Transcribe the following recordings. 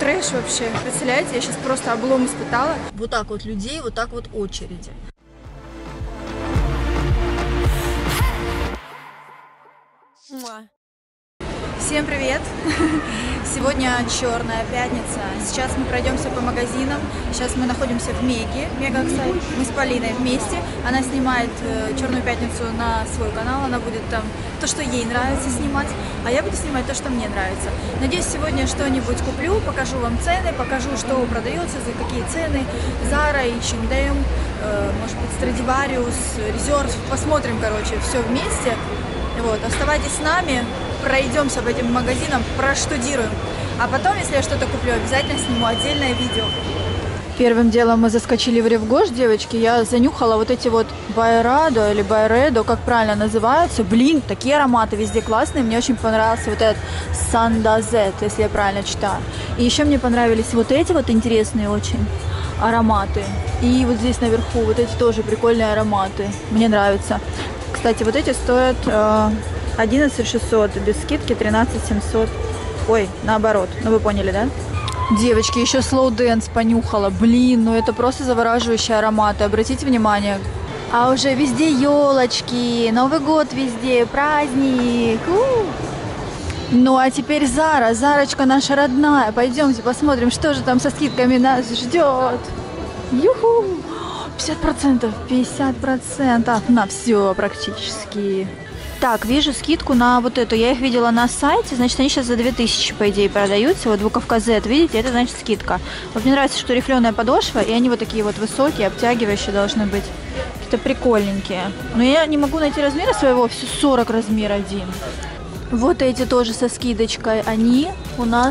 трэш вообще. Представляете, я сейчас просто облом испытала. Вот так вот людей, вот так вот очереди. Всем привет! Сегодня черная пятница. Сейчас мы пройдемся по магазинам. Сейчас мы находимся в Меге. Мега, кстати, мы с Полиной вместе. Она снимает черную пятницу на свой канал. Она будет там то, что ей нравится снимать, а я буду снимать то, что мне нравится. Надеюсь, сегодня что-нибудь куплю, покажу вам цены, покажу, что продается, за какие цены. Zara, H&M, может быть, Stradivarius, Reserve. Посмотрим, короче, все вместе. Вот, оставайтесь с нами. Пройдемся по этим магазинам, проштудируем. А потом, если я что-то куплю, обязательно сниму отдельное видео. Первым делом мы заскочили в Ревгош, девочки. Я занюхала вот эти вот Байрадо или Байредо, как правильно называются. Блин, такие ароматы везде классные. Мне очень понравился вот этот Сандазет, если я правильно читаю. И еще мне понравились вот эти вот интересные очень ароматы. И вот здесь наверху вот эти тоже прикольные ароматы. Мне нравятся. Кстати, вот эти стоят 11 600, без скидки 13 700. Ой, наоборот, ну вы поняли, да? Девочки, еще Slow Dance понюхала. Блин, ну это просто завораживающие ароматы, обратите внимание. А уже везде елочки, Новый год везде, праздник. Ну а теперь Zara, Зарочка наша родная. Пойдемте посмотрим, что же там со скидками нас ждет. Юху! 50%, 50% на все практически. Так, вижу скидку на вот эту. Я их видела на сайте, значит, они сейчас за 2000, по идее, продаются. Вот буковка Z, видите, это значит скидка. Вот мне нравится, что рифленая подошва, и они вот такие вот высокие, обтягивающие должны быть. Какие-то прикольненькие. Но я не могу найти размера своего, все 40 размер один. Вот эти тоже со скидочкой. Они у нас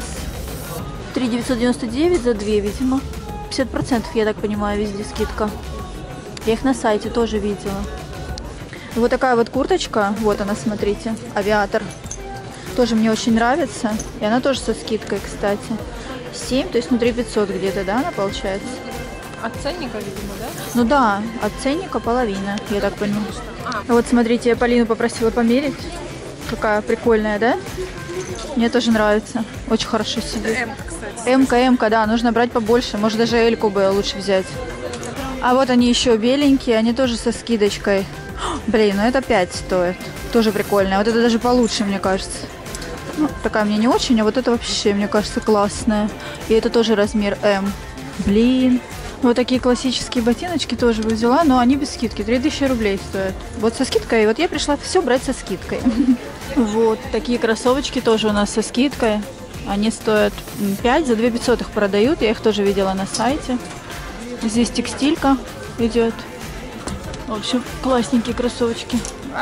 3999 за 2, видимо. 50%, я так понимаю, везде скидка. Я их на сайте тоже видела. Вот такая вот курточка, вот она, смотрите, Авиатор. Тоже мне очень нравится. И она тоже со скидкой, кстати. 7, то есть внутри 500 где-то, да, она получается? От ценника, видимо, да? Ну да, от ценника половина, я так понимаю. Вот смотрите, я Полину попросила померить. Какая прикольная, да? Мне тоже нравится. Очень хорошо сидит. М-ка, кстати. М-ка, да, нужно брать побольше. Может, даже Эльку бы лучше взять. А вот они еще беленькие, они тоже со скидочкой. Блин, ну это 5 стоит. Тоже прикольная. Вот это даже получше, мне кажется. Ну, такая мне не очень, а вот это вообще, мне кажется, классная. И это тоже размер М. Блин. Вот такие классические ботиночки тоже бы взяла, но они без скидки. 3000 рублей стоят. Вот со скидкой. Вот я пришла все брать со скидкой. Вот такие кроссовочки тоже у нас со скидкой. Они стоят 5, за 2500 их продают. Я их тоже видела на сайте. Здесь текстилька идет. В общем, классненькие кроссовочки.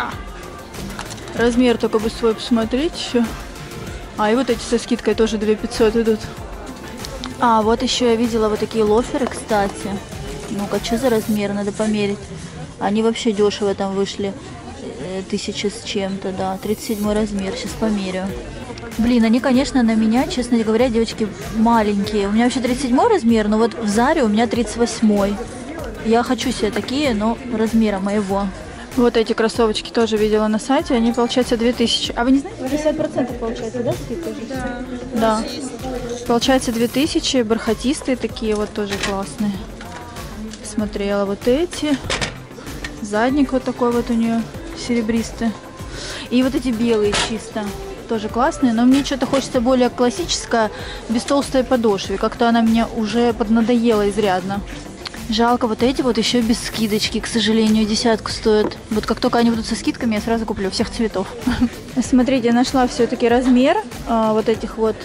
Размер только бы свой посмотреть еще. А, и вот эти со скидкой тоже 2500 идут. А, вот еще я видела вот такие лоферы, кстати. Ну-ка, что за размер? Надо померить. Они вообще дешево там вышли. 1000 с чем-то, да. 37 размер. Сейчас померю. Блин, они, конечно, на меня, честно говоря, девочки, маленькие. У меня вообще 37 размер, но вот в Заре у меня 38. Я хочу себе такие, но размера моего. Вот эти кроссовочки тоже видела на сайте. Они, получается, 2000. А вы не знаете, 50% получается, да, скидка? Да. Да. Получается 2000. Бархатистые такие вот тоже классные. Смотрела вот эти. Задник вот такой вот у нее серебристый. И вот эти белые чисто. Тоже классные, но мне что-то хочется более классическое, без толстой подошвы. Как-то она мне уже поднадоела изрядно. Жалко, вот эти вот еще без скидочки, к сожалению, 10 стоят. Вот как только они будут со скидками, я сразу куплю всех цветов. Смотрите, я нашла все-таки размер вот этих вот,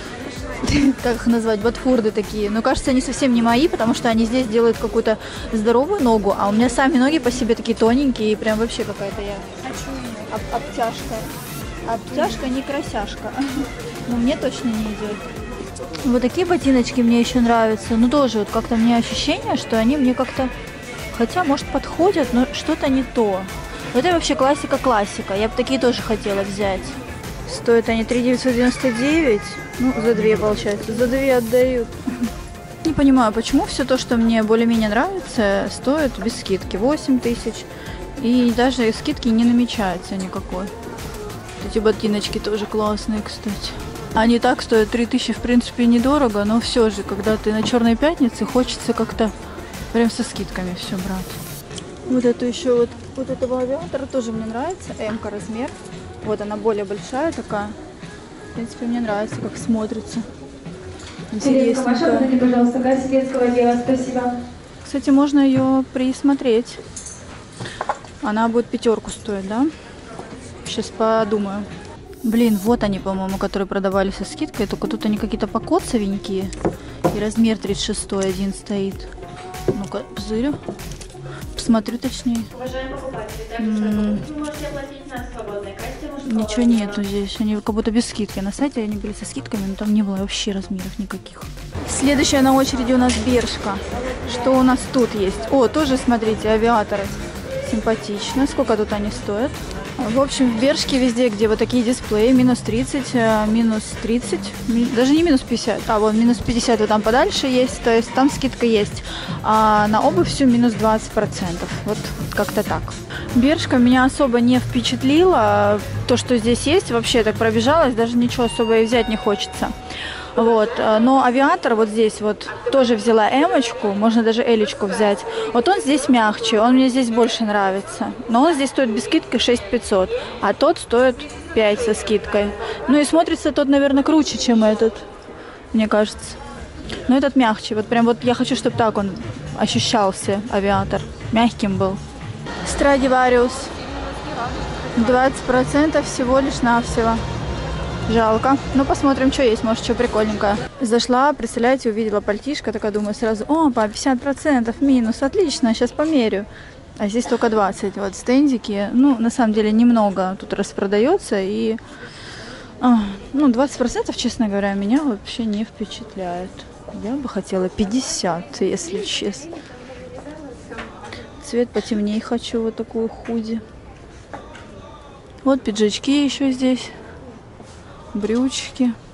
как их назвать, ботфорды такие. Но кажется, они совсем не мои, потому что они здесь делают какую-то здоровую ногу, а у меня сами ноги по себе такие тоненькие, и прям вообще какая-то я обтяжка. Обтяжка, не красяшка. Но мне точно не идет. Вот такие ботиночки мне еще нравятся. Ну тоже вот как-то у меня ощущение, что они мне как-то... Хотя, может, подходят, но что-то не то. Вот это вообще классика-классика. Я бы такие тоже хотела взять. Стоят они 3999. Ну, за 2 получается. За 2 отдают. Не понимаю, почему все то, что мне более-менее нравится, стоит без скидки 8000. И даже скидки не намечается никакой. Эти ботиночки тоже классные, кстати. Они так стоят 3000, в принципе, недорого, но все же, когда ты на Черной пятнице, хочется как-то прям со скидками все брать. Вот эту еще вот этого авиатора тоже мне нравится, М-ка размер. Вот она более большая такая. В принципе, мне нравится, как смотрится. Интересненько. Пожалуйста, газ светского дела, спасибо. Кстати, можно ее присмотреть. Она будет 5 стоить, да? Сейчас подумаю. Блин, вот они, по-моему, которые продавали со скидкой. Только тут они какие-то покоцовенькие. И размер 36 один стоит. Ну-ка, пузырю. Посмотрю точнее. Уважаемые покупатели, также вы можете оплатить на свободной кассе. Ничего нету здесь. Они как будто без скидки. На сайте они были со скидками, но там не было вообще размеров никаких. Следующая на очереди у нас Бершка. Что у нас тут есть? О, тоже, смотрите, авиаторы. Симпатично. Сколько тут они стоят? В общем, в Бершке везде, где вот такие дисплеи, минус 30, минус 30, даже не минус 50, а вот минус 50 вот там подальше есть, то есть там скидка есть. А на обувь всю минус 20%. Вот как-то так. Бершка меня особо не впечатлила. То, что здесь есть, вообще так пробежалась, даже ничего особо и взять не хочется. Вот, но авиатор вот здесь вот тоже взяла Эмочку, можно даже Элечку взять. Вот он здесь мягче, он мне здесь больше нравится. Но он здесь стоит без скидки 6500, а тот стоит 5 со скидкой. Ну и смотрится тот, наверное, круче, чем этот, мне кажется. Но этот мягче, вот прям вот я хочу, чтобы так он ощущался, авиатор, мягким был. Stradivarius, 20% всего лишь навсего. Жалко. Ну, посмотрим, что есть. Может, что прикольненькое. Зашла, представляете, увидела пальтишко. Такая думаю сразу, о, по 50% минус. Отлично, сейчас померю. А здесь только 20. Вот стендики. Ну, на самом деле, немного тут распродается. И, ну, 20%, честно говоря, меня вообще не впечатляет. Я бы хотела 50, если честно. Цвет потемнее хочу. Вот такую худи. Вот пиджачки еще здесь. Брючки.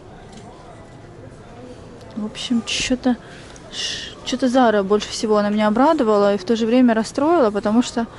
В общем, что-то Зара больше всего она меня обрадовала и в то же время расстроила, потому что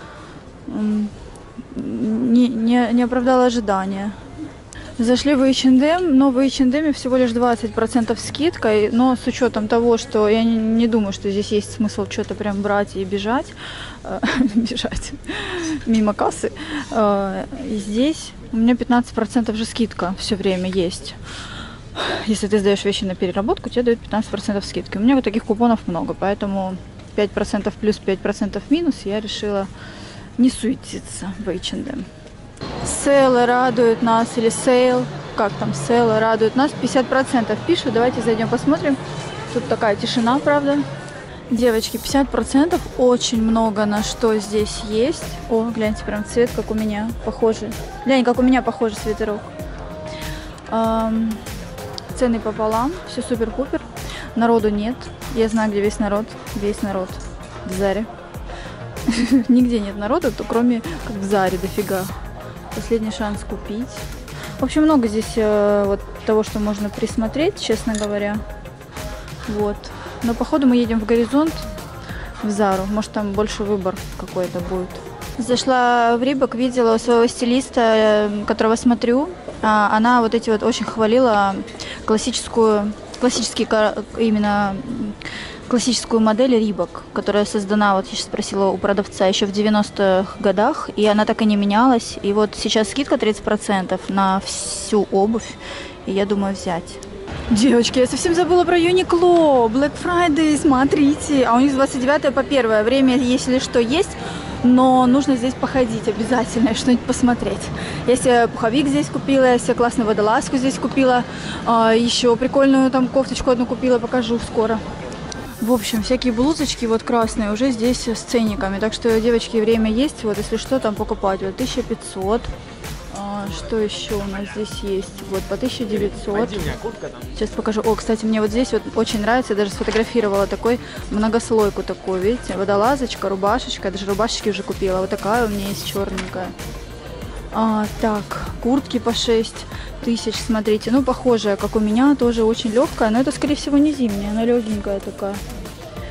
не оправдала ожидания. Зашли в H&M, но в H&M всего лишь 20% скидка, но с учетом того, что я не думаю, что здесь есть смысл что-то прям брать и бежать, бежать мимо кассы. И здесь у меня 15% же скидка все время есть. Если ты сдаешь вещи на переработку, тебе дают 15% скидки. У меня вот таких купонов много, поэтому 5% плюс, 5% минус я решила не суетиться в H&M. Сейлы радуют нас, или сейл, как там, сейлы радуют нас, 50% пишут, давайте зайдем посмотрим. Тут такая тишина, правда. Девочки, 50%, очень много на что здесь есть. О, гляньте, прям цвет, как у меня, похожий. Глянь, как у меня похожий свитерок. Цены пополам, все супер-пупер. Народу нет, я знаю, где весь народ в Заре. Нигде нет народа, то кроме как в Заре дофига. Последний шанс купить. В общем, много здесь вот того, что можно присмотреть, честно говоря. Вот. Но походу мы едем в Горизонт, в Зару. Может, там больше выбор какой-то будет. Зашла в Рибок, видела у своего стилиста, которого смотрю. Она вот эти вот очень хвалила классическую модель Рибок, которая создана, вот я сейчас спросила у продавца, еще в 90-х годах, и она так и не менялась. И вот сейчас скидка 30% на всю обувь, и я думаю взять. Девочки, я совсем забыла про Uniqlo, Black Friday, смотрите. А у них с 29 по 1 время, если что, есть, но нужно здесь походить обязательно, что-нибудь посмотреть. Я себе пуховик здесь купила, я себе классную водолазку здесь купила, еще прикольную там кофточку одну купила, покажу скоро. В общем, всякие блузочки вот красные уже здесь с ценниками. Так что, девочки, время есть. Вот, если что, там покупать. Вот 1500. Что еще у нас здесь есть? Вот по 1900. Сейчас покажу. О, кстати, мне вот здесь вот очень нравится. Я даже сфотографировала такой многослойку такую. Видите? Водолазочка, рубашечка. Я даже рубашечки уже купила. Вот такая у меня есть черненькая. Так, куртки по 6000, смотрите. Ну, похожая, как у меня, тоже очень легкая. Но это, скорее всего, не зимняя. Она легенькая такая.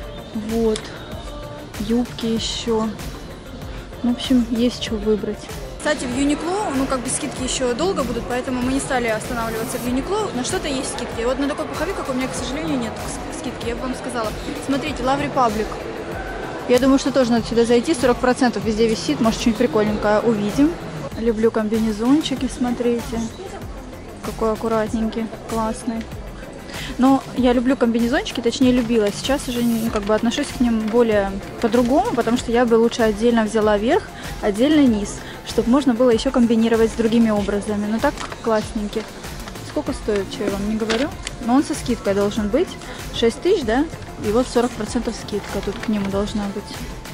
Вот. Юбки еще. В общем, есть что выбрать. Кстати, в Uniqlo, ну как бы скидки еще долго будут, поэтому мы не стали останавливаться в Uniqlo. На что-то есть скидки. Вот на такой пуховик, как у меня, к сожалению, нет скидки. Я бы вам сказала. Смотрите, Love Republic. Я думаю, что тоже надо сюда зайти. 40% везде висит. Может, что-нибудь прикольненькое увидим. Люблю комбинезончики, смотрите. Какой аккуратненький, классный. Но я люблю комбинезончики, точнее любила. Сейчас уже как бы отношусь к ним более по-другому, потому что я бы лучше отдельно взяла верх, отдельно низ, чтобы можно было еще комбинировать с другими образами. Но так классненький. Сколько стоит, что я вам не говорю? Но он со скидкой должен быть. 6 тысяч, да? И вот 40% скидка тут к нему должна быть.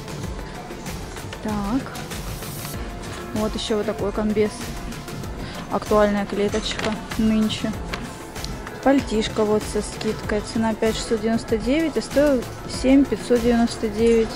Так. Вот еще вот такой комбез. Актуальная клеточка нынче. Пальтишко вот со скидкой. Цена 5699, а стоил 7599.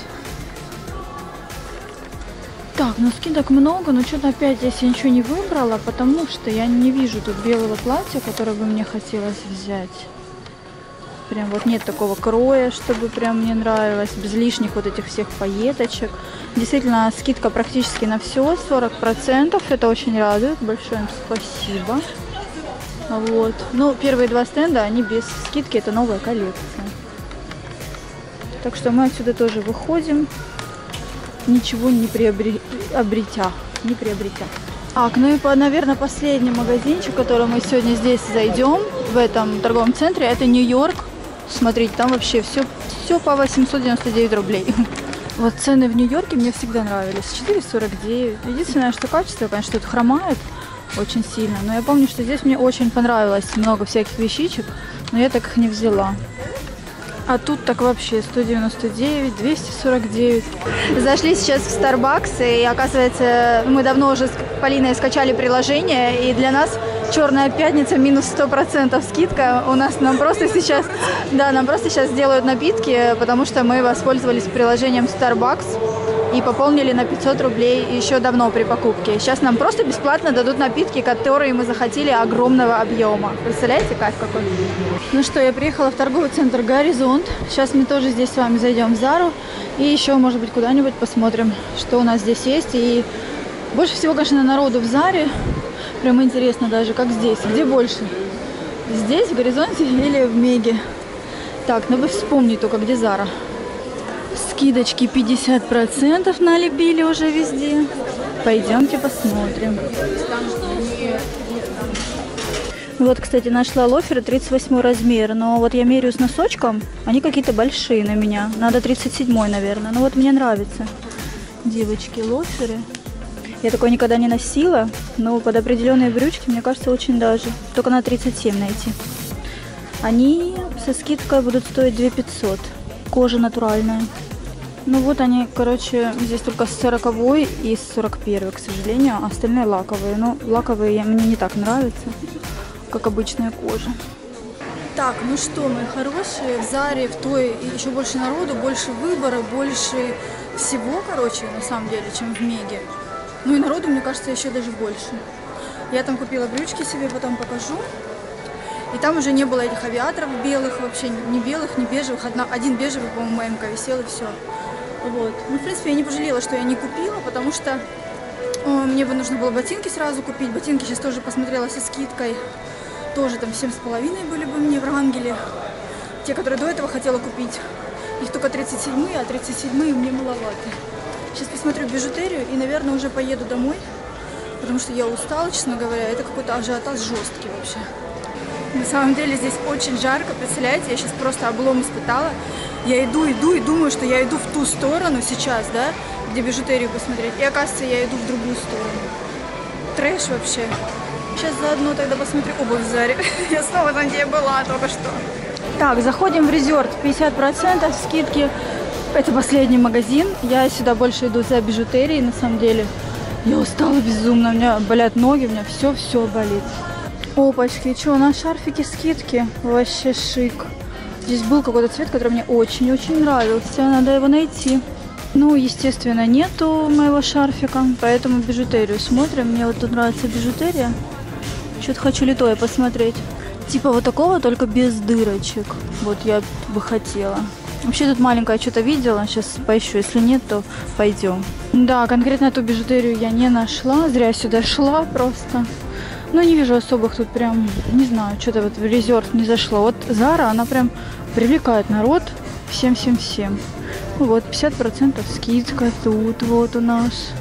Так, ну скидок много, но что-то опять здесь я ничего не выбрала, потому что я не вижу тут белого платья, которое бы мне хотелось взять. Прям вот нет такого кроя, чтобы прям мне нравилось, без лишних вот этих всех пайеточек. Действительно, скидка практически на все, 40%. Это очень радует. Большое им спасибо. Вот. Ну, первые два стенда, они без скидки, это новая коллекция. Так что мы отсюда тоже выходим, ничего не приобретя. Так, ну и, наверное, последний магазинчик, в который мы сегодня здесь зайдем, в этом торговом центре, это Нью-Йорк. Смотрите, там вообще все по 899 рублей. Вот цены в Нью-Йорке мне всегда нравились. 449. Единственное, что качество, конечно, тут хромает очень сильно. Но я помню, что здесь мне очень понравилось много всяких вещичек, но я так их не взяла. А тут так вообще 199, 249. Зашли сейчас в Starbucks, и оказывается, мы давно уже с Полиной скачали приложение, и для нас Черная пятница минус 100% скидка. Нам просто сейчас делают напитки, потому что мы воспользовались приложением Starbucks и пополнили на 500 рублей еще давно при покупке. Сейчас нам просто бесплатно дадут напитки, которые мы захотели, огромного объема. Представляете, кайф какой? Ну что, я приехала в торговый центр Горизонт. Сейчас мы тоже здесь с вами зайдем в Зару и еще, может быть, куда-нибудь посмотрим, что у нас здесь есть. И больше всего, конечно, народу в Заре. Прям интересно даже, как здесь. Где больше? Здесь, в Горизонте или в Меге? Так, ну вы вспомните только, где Зара. Скидочки 50% налепили уже везде. Пойдемте посмотрим. Вот, кстати, нашла лоферы 38 размер. Но вот я меряю с носочком. Они какие-то большие на меня. Надо 37, наверное. Но вот мне нравится. Девочки, лоферы. Я такое никогда не носила, но под определенные брючки, мне кажется, очень даже. Только на 37 найти. Они со скидкой будут стоить 2500. Кожа натуральная. Ну вот они, короче, здесь только с 40 и с 41, к сожалению. А остальные лаковые. Но лаковые мне не так нравятся, как обычная кожа. Так, ну что, мои хорошие, в Заре, в той еще больше народу, больше выбора, больше всего, короче, на самом деле, чем в Меге. Ну и народу, мне кажется, еще даже больше. Я там купила брючки себе, потом покажу. И там уже не было этих авиаторов белых, вообще ни белых, ни бежевых. Один бежевый, по-моему, МК висел, и все. Вот. Ну, в принципе, я не пожалела, что я не купила, потому что мне бы нужно было ботинки сразу купить. Ботинки сейчас тоже посмотрела со скидкой. Тоже там 7,5 были бы мне в Рангеле. Те, которые до этого хотела купить. Их только 37-е, а 37-е мне маловато. Сейчас посмотрю бижутерию и, наверное, уже поеду домой, потому что я устала, честно говоря. Это какой-то ажиотаж жесткий вообще. На самом деле здесь очень жарко, представляете? Я сейчас просто облом испытала. Я иду и думаю, что я иду в ту сторону сейчас, да, где бижутерию посмотреть. И оказывается, я иду в другую сторону. Трэш вообще. Сейчас заодно тогда посмотрю обувь в Заре. Я снова там, где я была только что. Так, заходим в Резерт. 50% скидки. Это последний магазин. Я сюда больше иду за бижутерией, на самом деле. Я устала безумно. У меня болят ноги, у меня все болит. Опачки, что, на шарфике скидки? Вообще шик. Здесь был какой-то цвет, который мне очень-очень нравился. Надо его найти. Ну, естественно, нету моего шарфика, поэтому бижутерию смотрим. Мне вот тут нравится бижутерия. Что-то хочу литое посмотреть. Типа вот такого, только без дырочек. Вот я бы хотела. Вообще тут маленькое что-то видела, сейчас поищу, если нет, то пойдем. Да, конкретно эту бижутерию я не нашла, зря сюда шла просто. Но не вижу особых тут прям, не знаю, что-то вот в резерв не зашло. Вот Zara, она прям привлекает народ всем-всем-всем. Вот, 50% скидка тут вот у нас.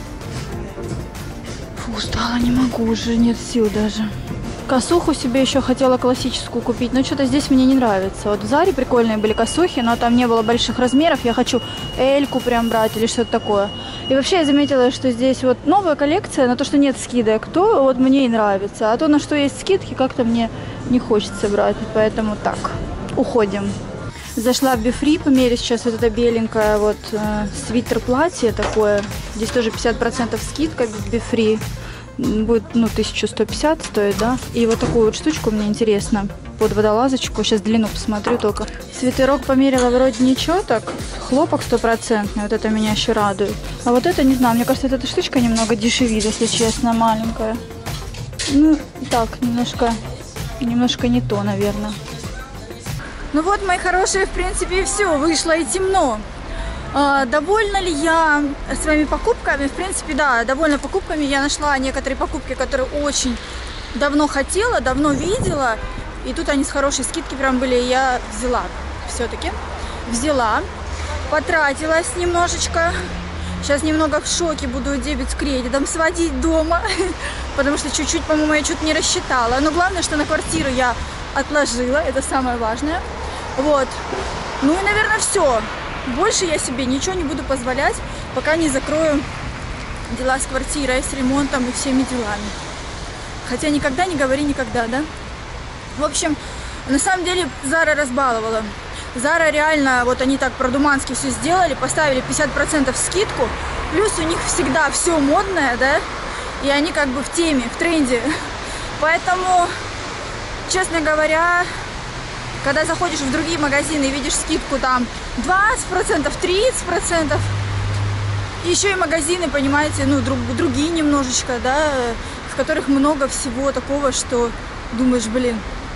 Фу, устала, не могу уже, нет сил даже. Косуху себе еще хотела классическую купить, но что-то здесь мне не нравится. Вот в Заре прикольные были косухи, но там не было больших размеров. Я хочу Эльку прям брать или что-то такое. И вообще я заметила, что здесь вот новая коллекция, на то, что нет скидок, то вот мне и нравится. А то, на что есть скидки, как-то мне не хочется брать. Поэтому так, уходим. Зашла в Бифри, померить сейчас вот это беленькое вот свитер-платье такое. Здесь тоже 50% скидка в Бифри. Будет, ну, 1150 стоит, да. И вот такую вот штучку мне интересно. Под водолазочку. Сейчас длину посмотрю только. Свитерок померила вроде ничего так. Хлопок 100%. Вот это меня еще радует. А вот это, не знаю, мне кажется, эта штучка немного дешевит, если честно, маленькая. Ну, так, немножко не то, наверное. Ну вот, мои хорошие, в принципе, и все. Вышло и темно. Довольна ли я своими покупками? В принципе, да, довольна покупками. Я нашла некоторые покупки, которые очень давно хотела, давно видела. И тут они с хорошей скидки прям были. И я взяла. Все-таки взяла. Потратилась немножечко. Сейчас немного в шоке, буду дебет с кредитом сводить дома. Потому что чуть-чуть, по-моему, я чуть не рассчитала. Но главное, что на квартиру я отложила. Это самое важное. Вот. Ну и, наверное, все. Больше я себе ничего не буду позволять, пока не закрою дела с квартирой, с ремонтом и всеми делами. Хотя никогда не говори никогда, да? В общем, на самом деле Zara разбаловала. Zara реально, вот они так продумански все сделали, поставили 50% скидку. Плюс у них всегда все модное, да? И они как бы в теме, в тренде. Поэтому, честно говоря, когда заходишь в другие магазины и видишь скидку там 20%, 30%, еще и магазины, понимаете, ну, другие немножечко, да, в которых много всего такого, что думаешь, блин,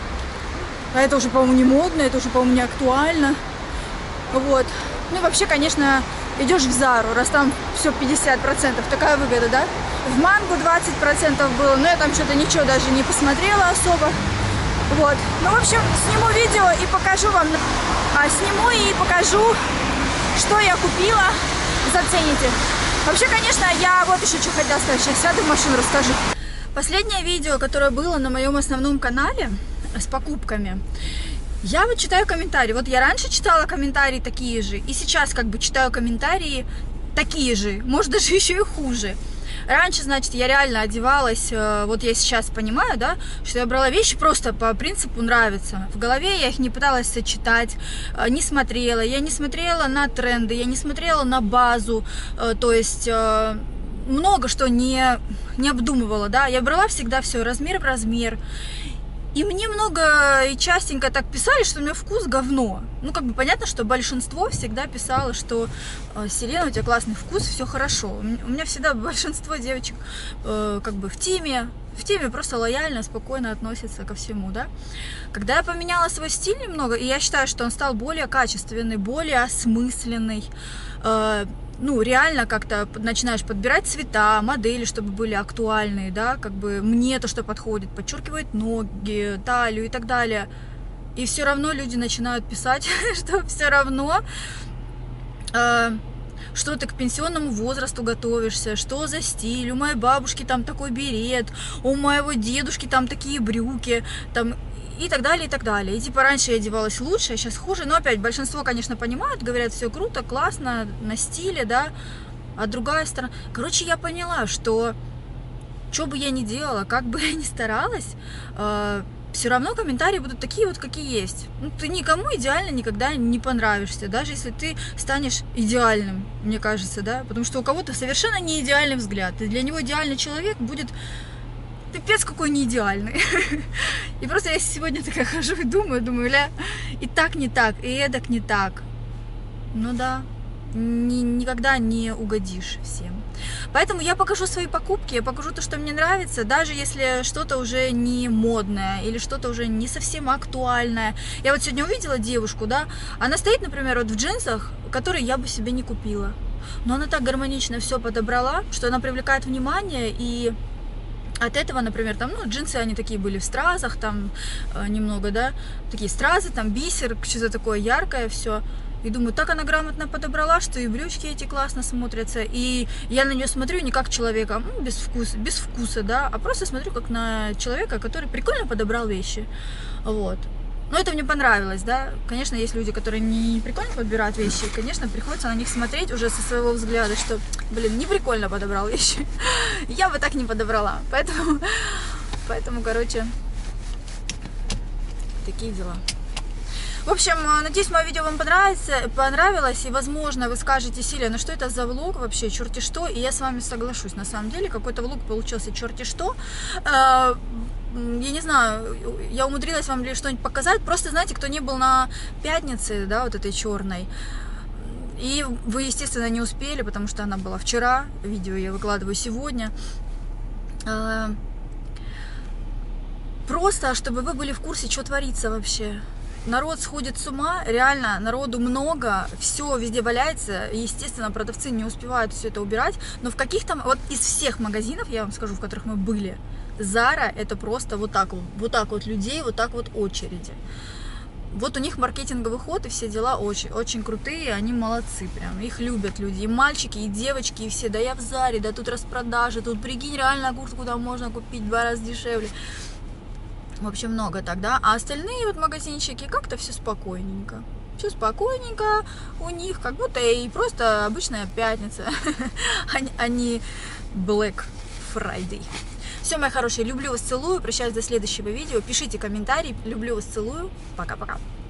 а это уже, по-моему, не модно, это уже, по-моему, не актуально. Вот. Ну и вообще, конечно, идешь в Зару, раз там все 50%, такая выгода, да? В Мангу 20% было, но я там что-то ничего даже не посмотрела особо. Вот. Ну, в общем, сниму видео и покажу вам. Сниму и покажу, что я купила. Зацените. Вообще, конечно, я вот еще что хотела сказать. Сейчас сяду в машину, расскажу. Последнее видео, которое было на моем основном канале с покупками. Я вот читаю комментарии. Вот я раньше читала комментарии такие же. И сейчас как бы читаю комментарии такие же. Может, даже еще и хуже. Раньше, значит, я реально одевалась, вот я сейчас понимаю, да, что я брала вещи просто по принципу нравится. В голове я их не пыталась сочетать, не смотрела. Я не смотрела на тренды, я не смотрела на базу, то есть много что не обдумывала, да. Я брала всегда все размер в размер. И мне много и частенько так писали, что у меня вкус говно. Ну, как бы понятно, что большинство всегда писало, что Селена, у тебя классный вкус, все хорошо. У меня всегда большинство девочек как бы в теме просто лояльно, спокойно относятся ко всему, да. Когда я поменяла свой стиль немного, и я считаю, что он стал более качественный, более осмысленный, ну, реально как-то начинаешь подбирать цвета, модели, чтобы были актуальные, да, как бы мне то, что подходит, подчеркивает ноги, талию и так далее. И все равно люди начинают писать, что все равно, что ты к пенсионному возрасту готовишься, что за стиль, у моей бабушки там такой берет, у моего дедушки там такие брюки, там... И так далее, и так далее. И типа раньше я одевалась лучше, а сейчас хуже. Но опять большинство, конечно, понимают, говорят, все круто, классно, на стиле, да. А другая сторона... Короче, я поняла, что бы я ни делала, как бы я ни старалась, все равно комментарии будут такие вот, какие есть. Ну, ты никому идеально никогда не понравишься, даже если ты станешь идеальным, мне кажется, да. Потому что у кого-то совершенно не идеальный взгляд. И для него идеальный человек будет... Пипец какой не идеальный. И просто я сегодня такая хожу и думаю, ля, и так не так, и эдак не так. Ну да, никогда не угодишь всем. Поэтому я покажу свои покупки, я покажу то, что мне нравится, даже если что-то уже не модное или что-то уже не совсем актуальное. Я вот сегодня увидела девушку, да, она стоит, например, вот в джинсах, которые я бы себе не купила. Но она так гармонично все подобрала, что она привлекает внимание, и от этого, например, там, ну, джинсы, они такие были в стразах, там немного, да, такие стразы, там бисер, что-то такое яркое, все. И думаю, так она грамотно подобрала, что и брючки эти классно смотрятся. И я на нее смотрю не как человека, без вкуса, да, а просто смотрю как на человека, который прикольно подобрал вещи. Вот. Но это мне понравилось, да. Конечно, есть люди, которые не прикольно подбирают вещи. Конечно, приходится на них смотреть уже со своего взгляда, что, блин, не прикольно подобрал вещи. Я бы так не подобрала. Поэтому, короче, такие дела. В общем, надеюсь, мое видео вам понравилось, и, возможно, вы скажете: Силя, ну что это за влог вообще, черти что, и я с вами соглашусь, на самом деле, какой-то влог получился черти что. Я не знаю, я умудрилась вам ли что-нибудь показать, просто, знаете, кто не был на пятнице, да, вот этой черной, и вы, естественно, не успели, потому что она была вчера, видео я выкладываю сегодня. Просто, чтобы вы были в курсе, что творится вообще. Народ сходит с ума, реально, народу много, все везде валяется, естественно, продавцы не успевают все это убирать, но в каких-то, вот из всех магазинов, я вам скажу, в которых мы были, Zara это просто вот так вот людей, вот так вот очереди. Вот у них маркетинговый ход и все дела очень, очень крутые, они молодцы прям, их любят люди, и мальчики, и девочки, и все, да я в Заре, да тут распродажи, тут прикинь, реально куртку там можно купить в 2 раза дешевле. В общем, много тогда. А остальные вот магазинчики как-то все спокойненько. Все спокойненько у них, как будто и просто обычная пятница, а не Black Friday. Все, мои хорошие, люблю вас, целую. Прощаюсь до следующего видео. Пишите комментарии. Люблю вас, целую. Пока-пока.